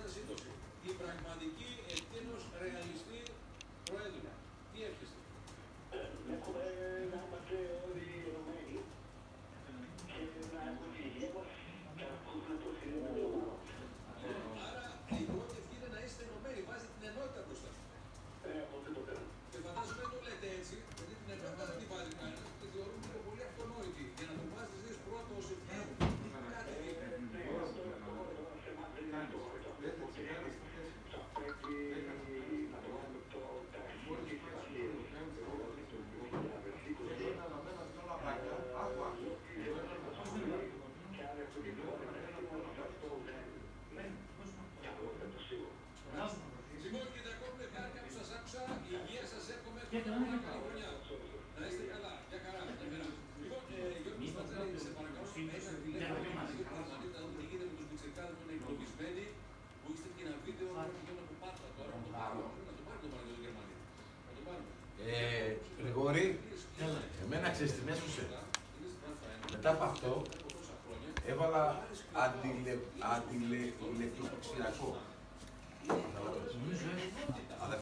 2020. Η πραγματική εκτείνος ρεαλιστή Προέδρου. Τι εύχεστε? Έχουμε να είμαστε όλοι ενωμένοι και να έχουμε τη υγεία μας και να ακούσουμε το συνέδριο ομάδα. Άρα η πρώτη ευκαιρία είναι να είστε ενωμένοι, βάζετε την ενότητα μπροστά. Οπωσδήποτε. Και φαντάζομαι δεν το λέτε έτσι, γιατί την ενότητα δεν την βάζει κανένας και θεωρούμε λίγο πολύ αυτονόητη. Για να το βάζετε εσείς πρώτο ως ευκαιρία, κάτι Λοιπόν, και διακόπτε χάρηκα που σας άκουσα. Η υγεία σας εύχομαι. Καλή χρονιά. Να είστε καλά. Γεια χαρά. Λοιπόν, Γιώργο Σπατζέλη, σε παρακαλώ. Ένα τηλέφωνο να δούμε τι γίνεται με τους πιτσιρικάδες που είναι εγκλωβισμένοι. Που είστε και ένα βίντεο που πηγαίνουν από Πάτρα τώρα. Να το πάρουμε το Γερμανία. Να το πάρουμε. Γρηγόρη, εμένα ξέρεις τι με έσωσε. Μετά από αυτό, έβαλα αντιλεκτροπηξιακό.